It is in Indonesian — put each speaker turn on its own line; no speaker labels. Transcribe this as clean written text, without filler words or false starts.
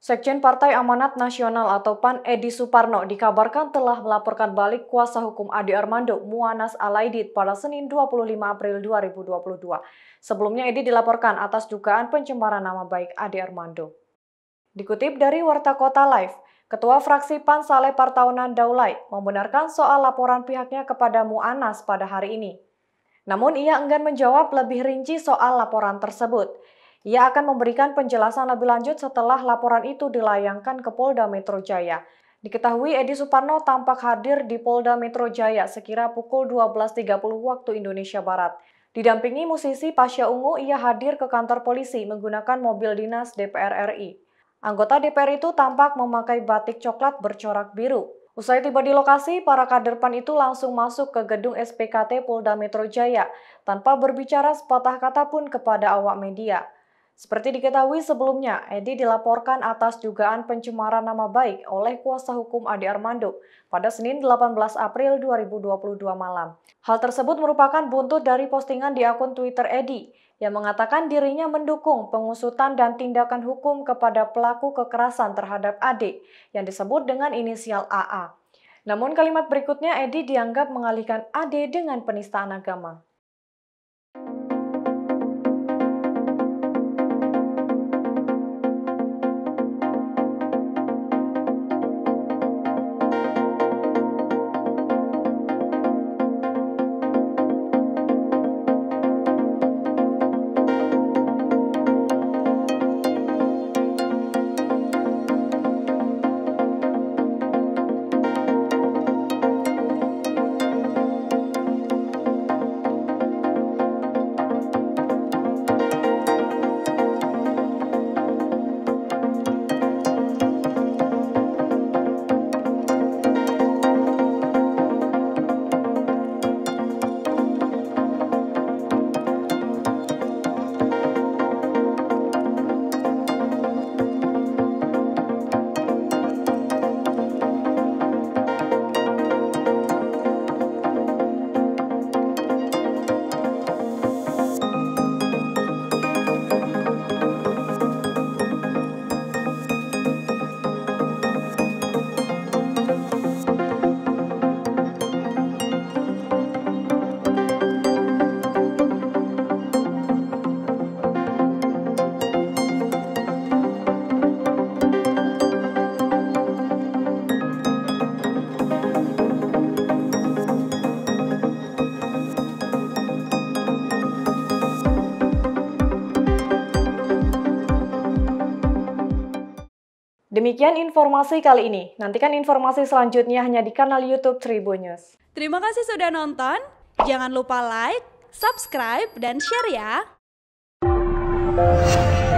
Sekjen Partai Amanat Nasional atau PAN Edi Suparno dikabarkan telah melaporkan balik kuasa hukum Ade Armando Muanas Alaidit pada Senin 25 April 2022. Sebelumnya Edi dilaporkan atas dugaan pencemaran nama baik Ade Armando. Dikutip dari Warta Kota Live, Ketua Fraksi PAN Saleh Partaunan Daulay membenarkan soal laporan pihaknya kepada Muanas pada hari ini. Namun ia enggan menjawab lebih rinci soal laporan tersebut. Ia akan memberikan penjelasan lebih lanjut setelah laporan itu dilayangkan ke Polda Metro Jaya. Diketahui Edi Suparno tampak hadir di Polda Metro Jaya sekira pukul 12.30 waktu Indonesia Barat. Didampingi musisi Pasha Ungu, ia hadir ke kantor polisi menggunakan mobil dinas DPR RI. Anggota DPR itu tampak memakai batik coklat bercorak biru. Usai tiba di lokasi, para kader PAN itu langsung masuk ke gedung SPKT Polda Metro Jaya tanpa berbicara sepatah kata pun kepada awak media. Seperti diketahui sebelumnya, Edi dilaporkan atas dugaan pencemaran nama baik oleh kuasa hukum Ade Armando pada Senin 18 April 2022 malam. Hal tersebut merupakan buntut dari postingan di akun Twitter Edi yang mengatakan dirinya mendukung pengusutan dan tindakan hukum kepada pelaku kekerasan terhadap Ade yang disebut dengan inisial AA. Namun kalimat berikutnya Edi dianggap mengalihkan Ade dengan penistaan agama. Demikian informasi kali ini. Nantikan informasi selanjutnya hanya di kanal YouTube Tribun News.
Terima kasih sudah nonton. Jangan lupa like, subscribe, dan share ya.